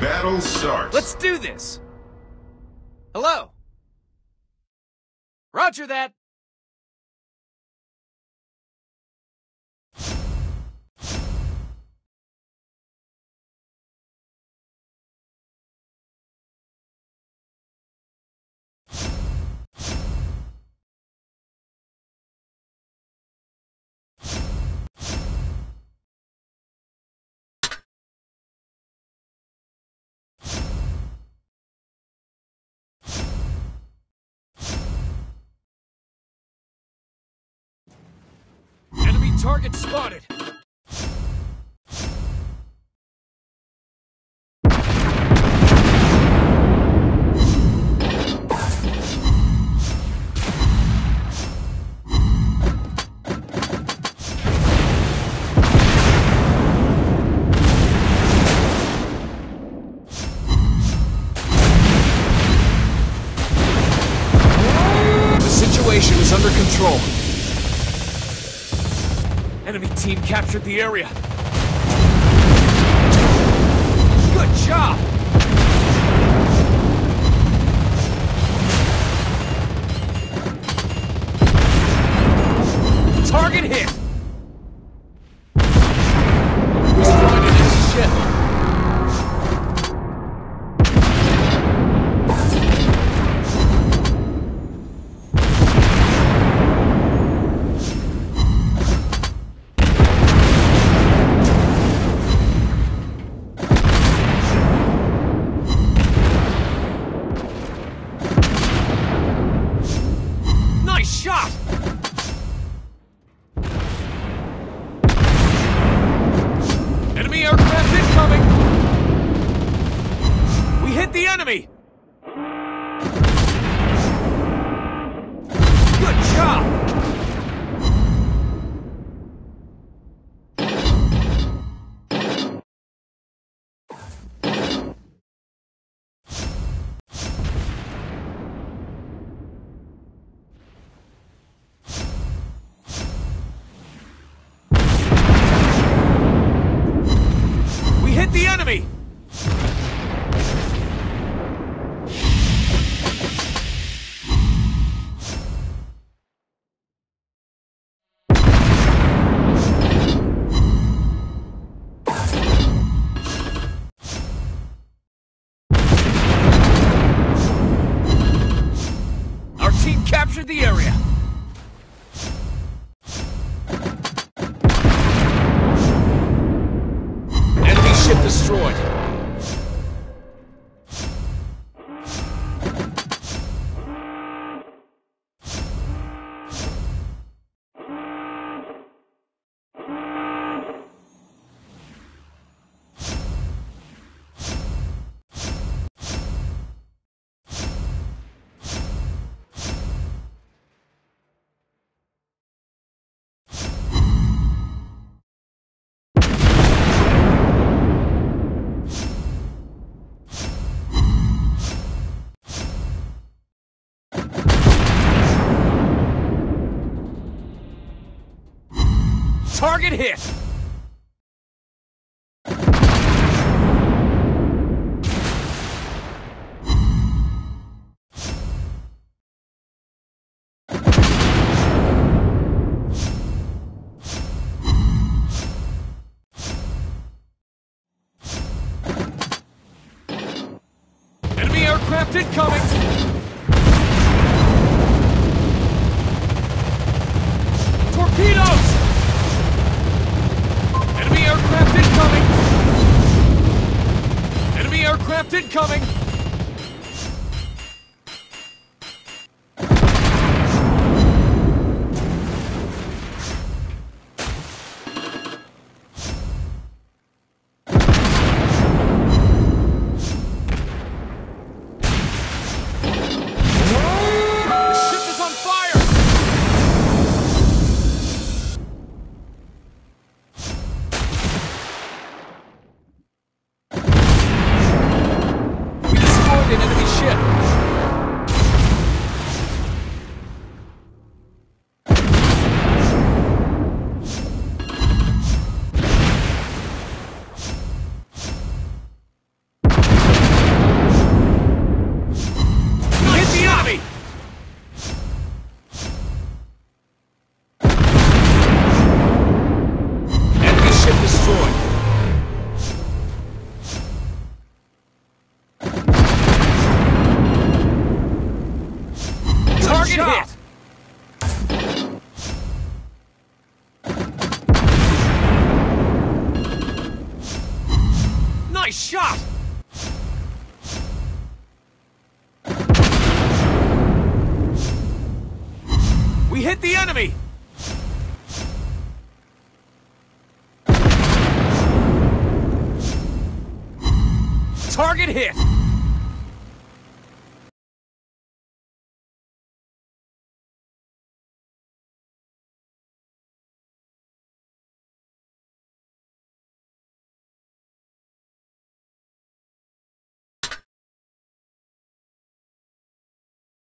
Battle starts. Let's do this! Hello? Roger that! Enemy target spotted! The situation is under control. Enemy team captured the area. Good job! Target hit! Destroyed an enemy ship. Nice shot! Enemy aircraft incoming! We hit the enemy! Good job! Hit the enemy! Our team captured the area. Ship destroyed. Target hit! Enemy aircraft incoming! Torpedoes! Enemy aircraft incoming! Enemy aircraft incoming! The ship is on fire! Nice shot! We hit the enemy! Target hit!